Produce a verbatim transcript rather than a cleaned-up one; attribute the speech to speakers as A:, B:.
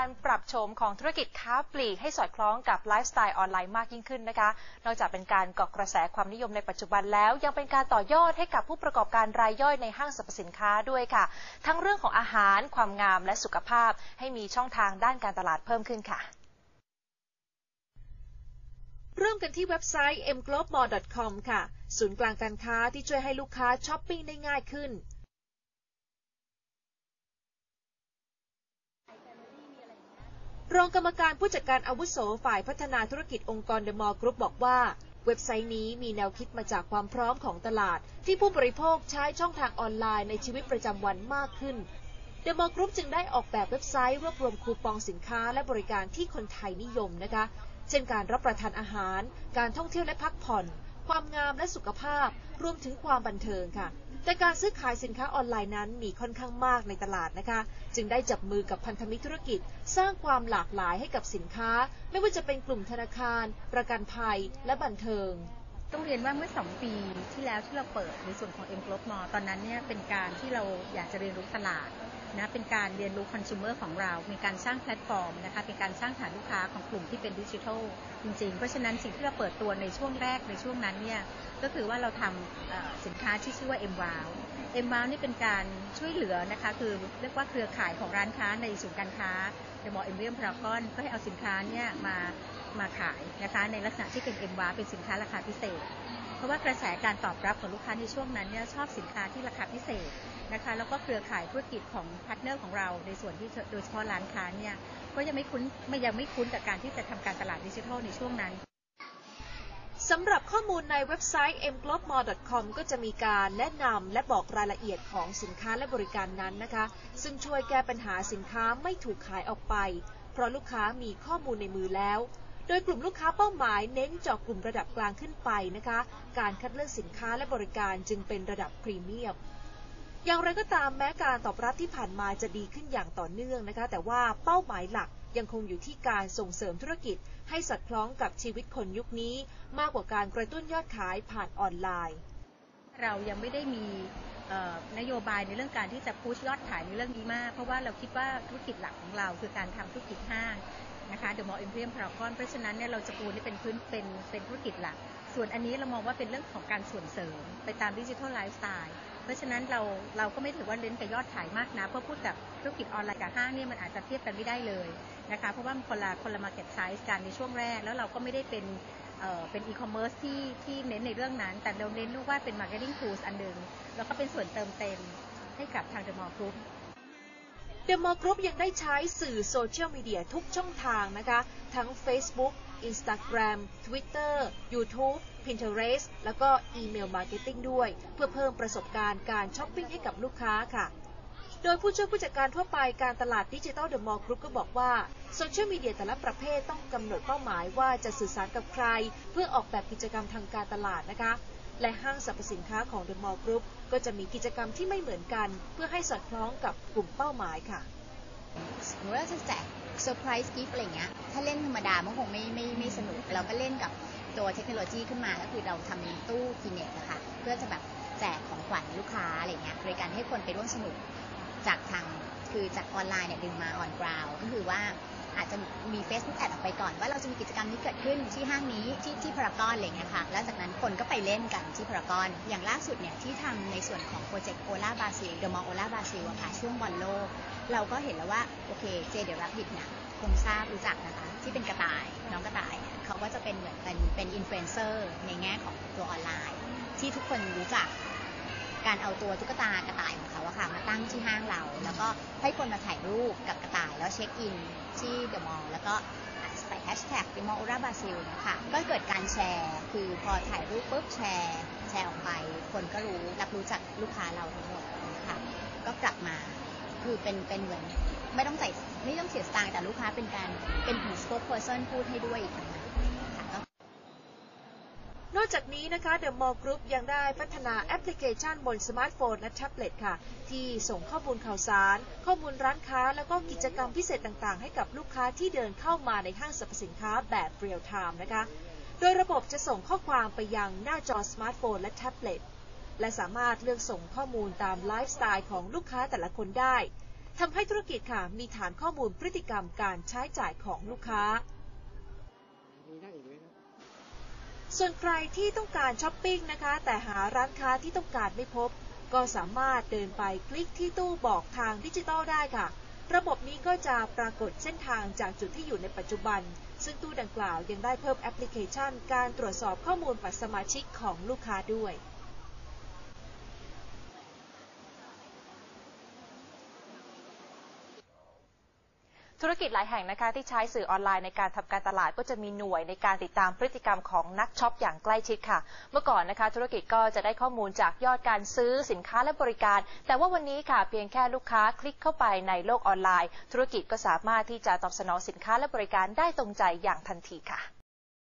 A: การปรับโฉมของธุรกิจค้าปลีกให้สอดคล้องกับไลฟ์สไตล์ออนไลน์มากยิ่งขึ้นนะคะนอกจากเป็นการเกาะกระแสความนิยมในปัจจุบันแล้วยังเป็นการต่อยอดให้กับผู้ประกอบการรายย่อยในห้างสรรพสินค้าด้วยค่ะทั้งเรื่องของอาหารความงามและสุขภาพให้มีช่องทางด้านการตลาดเพิ่มขึ้นค่ะ
B: เริ่มกันที่เว็บไซต์ เอ็ม จี โอ บี มอล ดอท คอม ค่ะศูนย์กลางการค้าที่ช่วยให้ลูกค้าช้อปปิ้งได้ง่ายขึ้นรองกรรมการผู้จัดการอาวุโสฝ่ายพัฒนาธุรกิจองค์กร The Mall Group บอกว่าเว็บไซต์นี้มีแนวคิดมาจากความพร้อมของตลาดที่ผู้บริโภคใช้ช่องทางออนไลน์ในชีวิตประจำวันมากขึ้น The Mall Group จึงได้ออกแบบเว็บไซต์รวบรวมคูปองสินค้าและบริการที่คนไทยนิยมนะคะเช่นการรับประทานอาหารการท่องเที่ยวและพักผ่อนความงามและสุขภาพรวมถึงความบันเทิงค่ะแต่การซื้อขายสินค้าออนไลน์นั้นมีค่อนข้างมากในตลาดนะคะจึงได้จับมือกับพันธมิตรธุรกิจสร้างความหลากหลายให้กับสินค้าไม่ว่าจะเป็นกลุ่มธนาคารประกันภัยและบันเทิง
C: ต้องเรียนว่าเมื่อสองปีที่แล้วที่เราเปิดในส่วนของ เอ็ม จี โอ บี Mall ตอนนั้นเนี่ยเป็นการที่เราอยากจะเรียนรู้ตลาดนะเป็นการเรียนรู้คอน sumer ของเรามีการสร้างแพลตฟอร์มนะคะเป็นการสร้างฐานลูกค้าของกลุ่มที่เป็นดิจิทัลจริงๆเพราะฉะนั้นสิ่งที่เราเปิดตัวในช่วงแรกในช่วงนั้นเนี่ยก็คือว่าเราทำสินค้าที่ชื่อว่า เอ็ม วาว เอ็ม วาว นี่เป็นการช่วยเหลือนะคะคือเรียกว่าเครือข่ายของร้านค้าในศูนย์การค้า The Mall Emporium Paragon ก็ให้เอาสินค้าเนี่ยมามาขายนะคะในลักษณะที่เป็น เอ็ม วาว เป็นสินค้าราคาพิเศษเพราะว่ากระแสการตอบรับของลูกค้าในช่วงนั้นเนี่ยชอบสินค้าที่ราคาพิเศษนะคะแล้วก็เครือข่ายธุรกิจของพาร์ทเนอร์ของเราในส่วนที่โดยเฉพาะร้านค้าเนี่ยก็ยังไม่คุ้นไม่ยังไม่คุ้นกับการที่จะทำการตลาดดิจิทัลในช่วงนั้น
B: สำหรับข้อมูลในเว็บไซต์ เอ็ม จี โอ บี มอล ดอท คอม ก็จะมีการแนะนำและบอกรายละเอียดของสินค้าและบริการนั้นนะคะซึ่งช่วยแก้ปัญหาสินค้าไม่ถูกขายออกไปเพราะลูกค้ามีข้อมูลในมือแล้วโดยกลุ่มลูกค้าเป้าหมายเน้นเจาะกลุ่มระดับกลางขึ้นไปนะคะการคัดเลือกสินค้าและบริการจึงเป็นระดับพรีเมียมอย่างไรก็ตามแม้การตอบรับที่ผ่านมาจะดีขึ้นอย่างต่อเนื่องนะคะแต่ว่าเป้าหมายหลักยังคงอยู่ที่การส่งเสริมธุรกิจให้สอดคล้องกับชีวิตคนยุคนี้มากกว่าการกระตุ้นยอดขายผ่านออนไลน์
C: เรายังไม่ได้มีนโยบายในเรื่องการที่จะพุชยอดขายในเรื่องนี้มากเพราะว่าเราคิดว่าธุรกิจหลักของเราคือการทำธุรกิจห้างนะคะ The Mall Emporium Paragon เพราะฉะนั้นเนี่ยเราจะปูนี่เป็นพื้นเป็นเป็นธุรกิจหลักส่วนอันนี้เรามองว่าเป็นเรื่องของการส่วนเสริมไปตามดิจิทัลไลฟ์สไตล์เพราะฉะนั้นเราเราก็ไม่ถือว่าเน้นกับยอดขายมากนะเพราะพูดกับธุรกิจออนไลน์กับห้างเนี่ยมันอาจจะเทียบกันไม่ได้เลยนะคะเพราะว่ามันคนละคนละมาร์เก็ตไซส์กันในช่วงแรกแล้วเราก็ไม่ได้เป็นเอ่อเป็นอีคอมเมิร์ซที่ที่เน้นในเรื่องนั้นแต่เราเน้นว่าเป็นมาร์เก็ตติ้งทูลอันหนึ่งแล้วก็เป็นส่วนเติมเต็มให้กับทาง The Mall Group
B: The Mall Group ยังได้ใช้สื่อโซเชียลมีเดียทุกช่องทางนะคะทั้ง Facebook Instagram Twitter YouTube Pinterest แล้วก็อีเมลมาร์เก็ตติ้งด้วยเพื่อเพิ่มประสบการณ์การช้อปปิ้งให้กับลูกค้าค่ะโดยผู้ช่วยผู้จัดการทั่วไปการตลาดดิจิทัล The Mall Group ก็บอกว่าโซเชียลมีเดียแต่ละประเภทต้องกำหนดเป้าหมายว่าจะสื่อสารกับใครเพื่อออกแบบกิจกรรมทางการตลาดนะคะและห้างสรรพสินค้าของ The Mall Group ก็จะมีกิจกรรมที่ไม่เหมือนกันเพื่อให้สอดคล้องกับกลุ่มเป้าหมายค่ะ
D: สมมติว่าจะแจกเซอร์ไพรส์กิฟต์อะไรเงี้ยถ้าเล่นธรรมดามันคงไม่ไม่ไม่สนุกเราก็เล่นกับตัวเทคโนโลยีขึ้นมาก็คือเราทำตู้คีเน็ตนะคะเพื่อจะแบบแจกของขวัญลูกค้าอะไรเงี้ยโดยการให้คนไปร่วมสนุกจากทางคือจากออนไลน์เนี่ยดึงมาออนกราวก็คือว่าอาจจะมี Facebook แอดออกไปก่อนว่าเราจะมีกิจกรรมนี้เกิดขึ้นที่ห้างนี้ที่ที่พารากอนอะไรเงี้ยค่ะแล้วจากนั้นคนก็ไปเล่นกันที่พารากอนอย่างล่าสุดเนี่ยที่ทำในส่วนของโปรเจกต์โอลาบราซิลเดอะมอลล์โอลาบราซิลอะค่ะช่วงบอลโลกเราก็เห็นแล้วว่าโอเคเจเดรับบิทเนี่ยคงทราบรู้จักนะคะที่เป็นกระต่ายน้องกระต่ายเขาก็จะเป็นเหมือนเป็นเป็นอินฟลูเอนเซอร์ในแง่ของตัวออนไลน์ที่ทุกคนรู้จักการเอาตัวตุ๊กตากระต่ายของเขาอะค่ะมาตั้งที่ห้างเราแล้วก็ให้คนมาถ่ายรูปกับกระต่ายแล้วเช็คอินที่เดอะมอลล์แล้วก็ใส่แฮชแท็กเดอะมอลล์โอลาบราซิลนะคะก็เกิดการแชร์คือพอถ่ายรูปปุ๊บแชร์แชร์ออกไปคนก็รู้รับรู้จากลูกค้าเราทั้งหมดนะคะก็กลับมาคือเป็นเป็นเหมือนไม่ต้องใส่ไม่ต้องเสียสตางค์แต่ลูกค้าเป็นการเป็นถึง spokesperson พูดให้ด้วยอีกนะคะ
B: นอกจากนี้นะคะ The Mall Group ยังได้พัฒนาแอปพลิเคชันบนสมาร์ทโฟนและแท็บเล็ตค่ะที่ส่งข้อมูลข่าวสารข้อมูลร้านค้าแล้วก็กิจกรรมพิเศษต่างๆให้กับลูกค้าที่เดินเข้ามาในห้างสรรพสินค้าแบบเรียลไทม์นะคะโดยระบบจะส่งข้อความไปยังหน้าจอสมาร์ทโฟนและแท็บเล็ตและสามารถเลือกส่งข้อมูลตามไลฟ์สไตล์ของลูกค้าแต่ละคนได้ททำให้ธุรกิจค่ะมีฐานข้อมูลพฤติกรรมการใช้จ่ายของลูกค้าส่วนใครที่ต้องการช้อปปิ้งนะคะแต่หาร้านค้าที่ต้องการไม่พบก็สามารถเดินไปคลิกที่ตู้บอกทางดิจิทัลได้ค่ะระบบนี้ก็จะปรากฏเส้นทางจากจุดที่อยู่ในปัจจุบันซึ่งตู้ดังกล่าวยังได้เพิ่มแอปพลิเคชันการตรวจสอบข้อมูลบัตรสมาชิกของลูกค้าด้วย
A: ธุรกิจหลายแห่งนะคะที่ใช้สื่อออนไลน์ในการทำการตลาดก็จะมีหน่วยในการติดตามพฤติกรรมของนักช็อปอย่างใกล้ชิดค่ะเมื่อก่อนนะคะธุรกิจก็จะได้ข้อมูลจากยอดการซื้อสินค้าและบริการแต่ว่าวันนี้ค่ะเพียงแค่ลูกค้าคลิกเข้าไปในโลกออนไลน์ธุรกิจก็สามารถที่จะตอบสนองสินค้าและบริการได้ตรงใจอย่างทันทีค่ะ